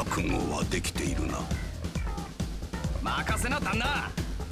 覚悟はできているな。 任せな旦那。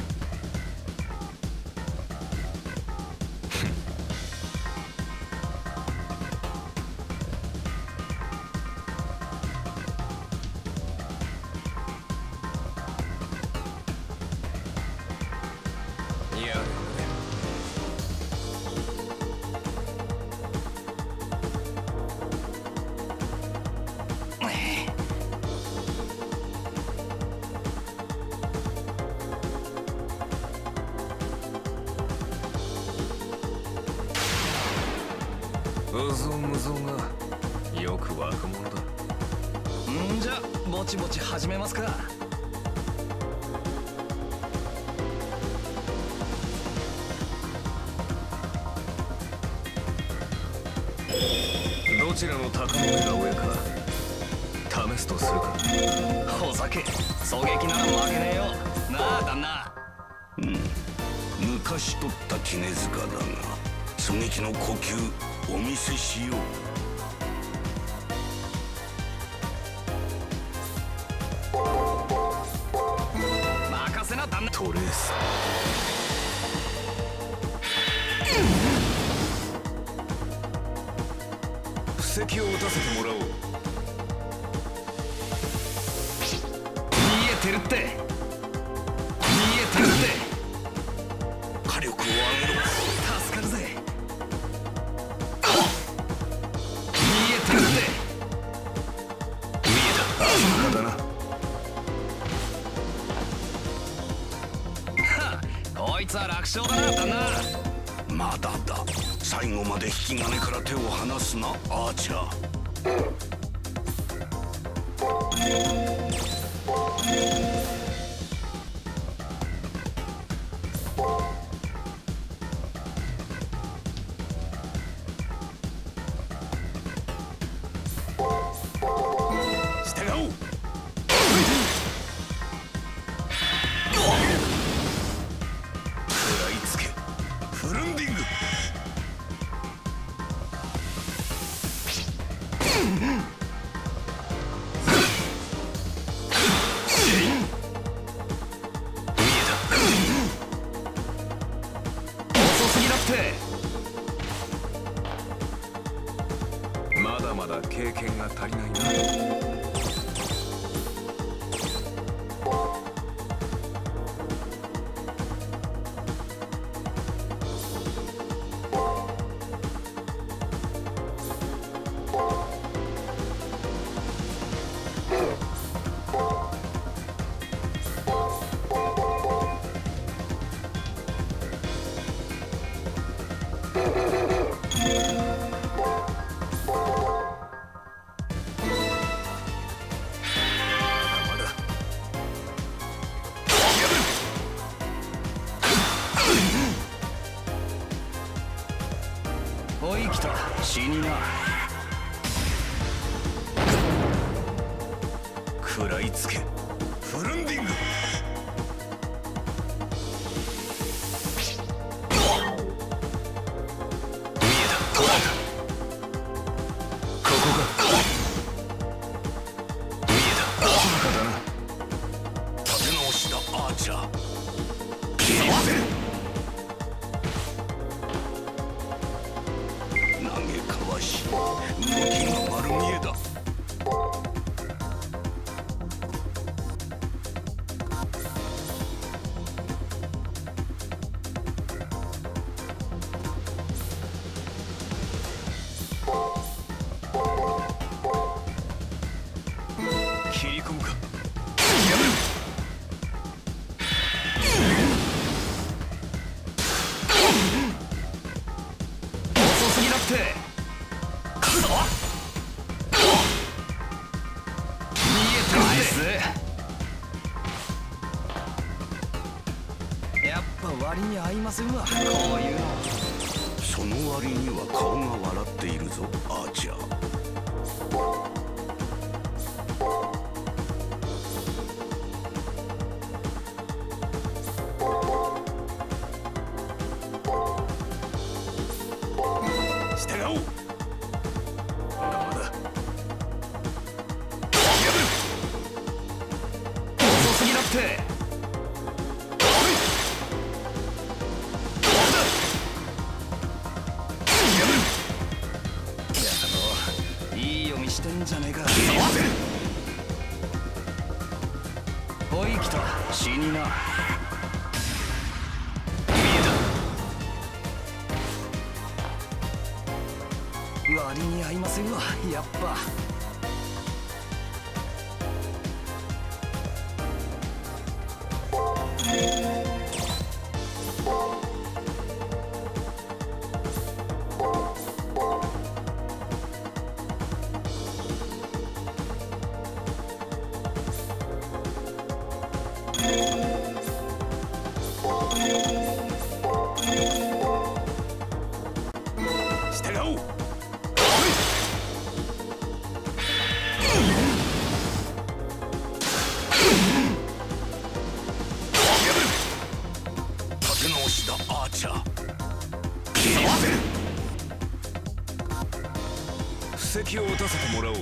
うぞうむぞうがよく湧くものだ。 んじゃぼちぼち始めますか。 どちらの高の目が上か試すとするか。 お酒狙撃なら負けねえよなあ旦那。 昔取った絹塚だが、狙撃の呼吸お見せしよう。 任せな旦那。 トレース布石を打たせてもらおう。 見えてるって、見えてるって。 火力を上げろ。 助かるぜ。見えてるって。 見えた。あだな。 はっ、こいつは楽勝だな旦那。 まだだ。最後まで引き金から手を離すな、アーチャー。 まだまだ経験が足りないな。 おい来た死にな。 食らいつけ、フルンディング。 やっぱ割に合いませんわ、こういうの。 その割には顔が笑っているぞ、アーチャー。従おう。 してんじゃねえか。おい来た死にな。割に合いませんわやっぱ。 従おう。立て直しだアーチャー。 布石を打たせてもらおう。 見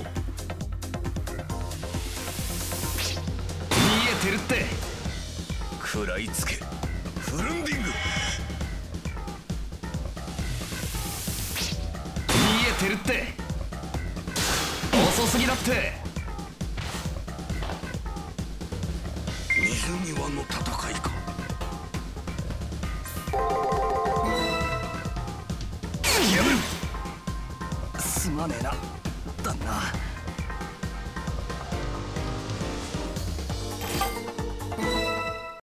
えてるって。 食らいつけフルンディング。 見えてるって。遅すぎだって。 水際の戦いか。 すまねえな旦那。